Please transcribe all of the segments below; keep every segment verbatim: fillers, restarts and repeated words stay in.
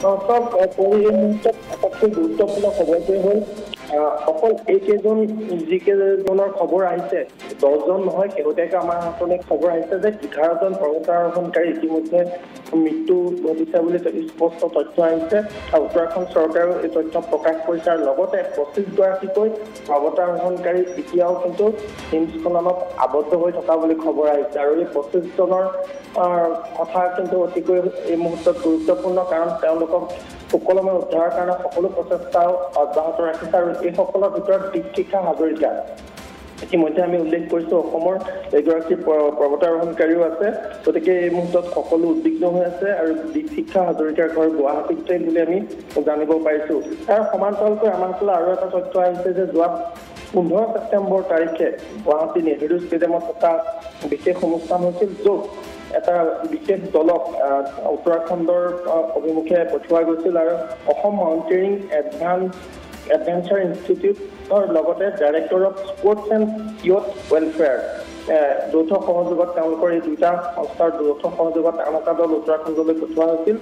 সব পৰিৱেশত আটাইতকৈ গুৰুত্বপূৰ্ণ খবৰটোৱে হ'ল অকল এইকেইজন যিকেইজনৰ খবৰ আহিছে দহজন নহয় শেহতীয়াকৈ আমাৰ হাতলৈ খবৰ আহিছে যে এঘাৰজন পৰ্বতাৰোহণকাৰী ইতিমধ্যে মৃত্যু ঘটিছে বুলি স্পষ্ট তথ্য আহিছে আৰু উত্তৰাখণ্ড চৰকাৰেও এই তথ্য প্ৰকাশ কৰিছে আৰু লগতে পঁচিছগৰাকীকৈ পৰ্বতাৰোহণকাৰী এতিয়াও কিন্তু হিমস্খলনত আবদ্ধ হৈ থকা বুলি খবৰ আহিছে আৰু এই পঁচিছজনৰ কথা কিন্তু অতিকৈ এই মুহূৰ্তত গুৰুত্বপূৰ্ণ কাৰণ তেওঁলোকক সুকলমে উদ্ধাৰৰ কাৰণে সকলো প্ৰচেষ্টাও অব্যাহত ৰাখিছে আৰু এইসকলৰ ভিতৰত দীপশিখা হাজৰিকা ইতিমধ্যে আমি উল্লেখ কৰিছোঁ অসমৰ এগৰাকী পৰ্বতাৰোহণকাৰীও আছে গতিকে এই মুহূৰ্তত সকলো উদ্বিগ্ন হৈ আছে আৰু দীপশিখা হাজৰিকাৰ ঘৰ গুৱাহাটীতে বুলি আমি জানিব পাৰিছোঁ তাৰ সমান্তৰালকৈ আমাৰ হাতলৈ আৰু এটা তথ্য আহিছে যে যোৱা পোন্ধৰ ছেপ্টেম্বৰ তাৰিখে গুৱাহাটী নেহেৰু ষ্টেডিয়ামত এটা বিশেষ অনুষ্ঠান হৈছিল য'ত এটা বিশেষ দলক উত্তৰাখণ্ডৰ অভিমুখে পঠোৱা গৈছিল আৰু অসম মাউণ্টেইনিং এডভান্স এডভেঞ্চাৰ ইনষ্টিটিউটৰ লগতে director of sports and youth welfare যৌথ সহযোগত তেওঁলোকৰ এই দুটা সংস্থাৰ যৌথ সহযোগত আন এটা দল উত্তৰাখণ্ডলৈ পঠোৱা হৈছিল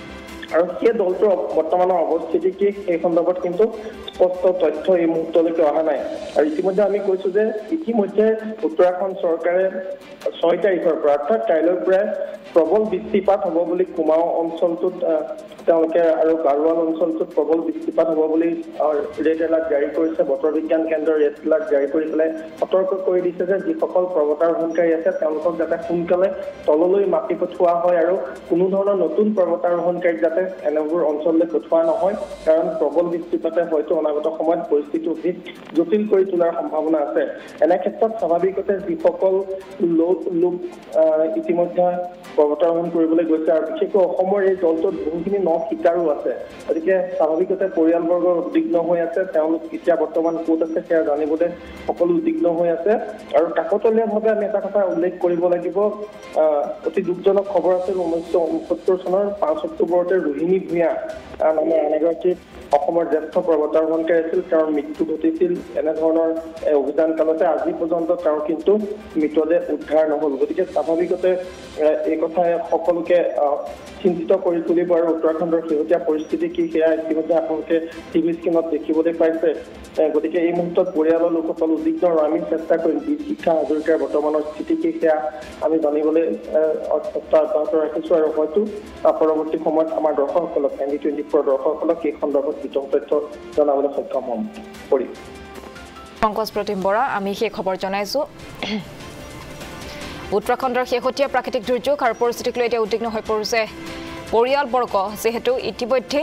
আৰু সেই দলটোৰ বৰ্তমানৰ অৱস্থিতি কি সেই সন্দৰ্ভত কিন্তু স্পষ্ট তথ্য এই মুহূৰ্তলৈকে অহা নাই আৰু ইতিমধ্যে আমি কৈছোঁ যে ইতিমধ্যে উত্তৰাখণ্ড চৰকাৰে ছয় তাৰিখৰ পৰা অৰ্থাৎ কাইলৈৰ পৰাই প্ৰবল বৃষ্টিপাত হ'ব বুলি কুমাওঁ অঞ্চলটোত তেওঁলোকে আৰু গাৰোৱাল অঞ্চলটোত প্ৰবল বৃষ্টিপাত হ'ব বুলি ৰেড এলাৰ্ট জাৰি কৰিছে বতৰ বিজ্ঞান কেন্দ্ৰৰ ৰেড এলাৰ্ট জাৰি কৰি পেলাই সতৰ্ক কৰি দিছে যে যিসকল পৰ্বতাৰোহণকাৰী আছে তেওঁলোকক যাতে সোনকালে তললৈ মাতি পঠোৱা হয় আৰু কোনো ধৰণৰ নতুন পৰ্বতাৰোহণকাৰীক যাতে এনেবোৰ অঞ্চললৈ পঠোৱা নহয় কাৰণ প্ৰবল বৃষ্টিপাতে হয়তো অনাগত সময়ত পৰিস্থিতি অধিক জটিল কৰি তোলাৰ সম্ভাৱনা আছে এনে ক্ষেত্ৰত স্বাভাৱিকতে যিসকল লোক লোক ইতিমধ্যে পৰ্বতাৰোহণ কৰিবলৈ গৈছে আৰু বিশেষকৈ অসমৰ এই দলটোত বহুখিনি ন শিকাৰো আছে গতিকে স্বাভাৱিকতে পৰিয়ালবৰ্গ উদ্বিগ্ন হৈ আছে তেওঁলোক এতিয়া বৰ্তমান ক'ত আছে সেয়া জানিবলৈ সকলো উদ্বিগ্ন হৈ আছে আৰু কাকতলীয়াভাৱে আমি এটা কথা উল্লেখ কৰিব লাগিব অতি দুখজনক খবৰ আছিল ঊনৈছশ ঊনসত্তৰ চনৰ পাঁচ অক্টোবৰতে ৰোহিণী ভূঞা নামৰ আন এগৰাকী অসমৰ জ্যেষ্ঠ পৰ্বতাৰোহণকাৰী আছিল তেওঁৰ মৃত্যু ঘটিছিল এনেধৰণৰ অভিযান কালতে আজি পৰ্যন্ত তেওঁৰ কিন্তু মৃতদেহ উদ্ধাৰ নহ'ল গতিকে স্বাভাৱিকতে এই কথাই সকলোকে চিন্তিত কৰি তুলিব আৰু উত্তৰাখণ্ডৰ শেহতীয়া পৰিস্থিতি কি সেয়া ইতিমধ্যে আপোনালোকে টিভি স্ক্ৰীণত দেখিবলৈ পাইছে গতিকে এই মুহূৰ্তত পৰিয়ালৰ লোকসকল উদ্বিগ্ন আৰু আমি চেষ্টা কৰিম দীপশিখা হাজৰিকাৰ বৰ্তমানৰ স্থিতি কি সেয়া আমি জানিবলৈ চেষ্টা অব্যাহত ৰাখিছোঁ আৰু হয়তো পৰৱৰ্তী সময়ত আমাৰ দৰ্শকসকলক এন ডি টুৱেণ্টি ফ'ৰ দৰ্শকসকলক এই সন্দৰ্ভত বিতং তথ্য জনাবলৈ সক্ষম হ'ম কৰি পংকজ প্ৰতিম বৰা আমি সেই খবৰ জনাইছোঁ উত্তৰাখণ্ডৰ শেহতীয়া প্ৰাকৃতিক দুৰ্যোগ আৰু পৰিস্থিতিক লৈ এতিয়া উদ্বিগ্ন হৈ পৰিছে পৰিয়ালবৰ্গ যিহেতু ইতিমধ্যে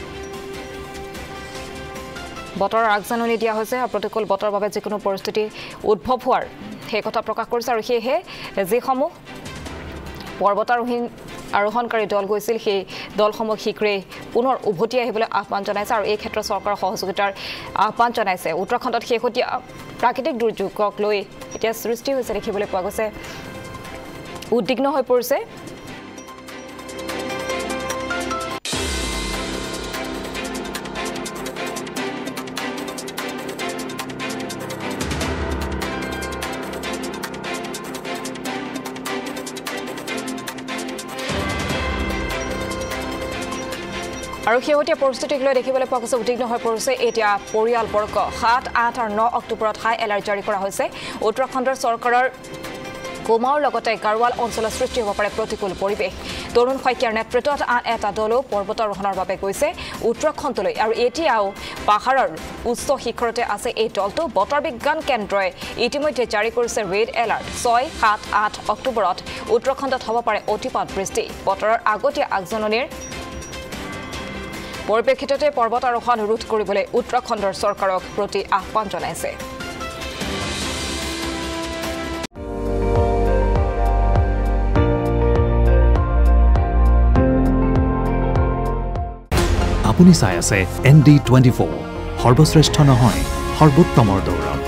বতৰৰ আগজাননী দিয়া হৈছে আৰু প্ৰতিকূল বতৰৰ বাবে যিকোনো পৰিস্থিতি উদ্ভৱ হোৱাৰ সেই কথা প্ৰকাশ কৰিছে আৰু সেয়েহে যিসমূহ পৰ্বতাৰোহী আৰোহণকাৰী দল গৈছিল সেই দলসমূহ শীঘ্ৰেই পুনৰ উভতি আহিবলৈ আহ্বান জনাইছে আৰু এই ক্ষেত্ৰত চৰকাৰৰ সহযোগিতাৰ আহ্বান জনাইছে উত্তৰাখণ্ডত শেহতীয়া প্ৰাকৃতিক দুৰ্যোগক লৈ এতিয়া সৃষ্টি হৈছে দেখিবলৈ পোৱা গৈছে উদ্বিগ্ন হৈ পৰিছে আৰু শেহতীয়া পৰিস্থিতিক লৈ দেখিবলৈ পোৱা গৈছে উদ্বিগ্ন হৈ পৰিছে এতিয়া পৰিয়ালবৰ্গ সাত আঠ আৰু ন অক্টোবৰত হাই এলাৰ্ট জাৰি কৰা হৈছে উত্তৰাখণ্ডৰ চৰকাৰৰ কুমাওঁৰ লগতে গাৰোৱাল অঞ্চলত সৃষ্টি হ'ব পাৰে প্ৰতিকূল পৰিৱেশ তৰুণ শইকীয়াৰ নেতৃত্বত আন এটা দলো পৰ্বতাৰোহণৰ বাবে গৈছে উত্তৰাখণ্ডলৈ আৰু এতিয়াও পাহাৰৰ উচ্চ শিখৰতে আছে এই দলটো বতৰ বিজ্ঞান কেন্দ্ৰই ইতিমধ্যে জাৰি কৰিছে ৰেড এলাৰ্ট ছয় সাত আঠ অক্টোবৰত উত্তৰাখণ্ডত হ'ব পাৰে অতিপাত বৃষ্টি বতৰৰ আগতীয়া আগজাননীৰ পৰিপ্ৰেক্ষিততে পৰ্বতাৰোহণ ৰোধ কৰিবলৈ উত্তৰাখণ্ডৰ চৰকাৰক প্ৰতি আহ্বান জনাইছে আপুনি চাই আছে এন ডি টুৱেণ্টি ফ'ৰ সৰ্বশ্ৰেষ্ঠ নহয় সৰ্বোত্তমৰ দৌৰত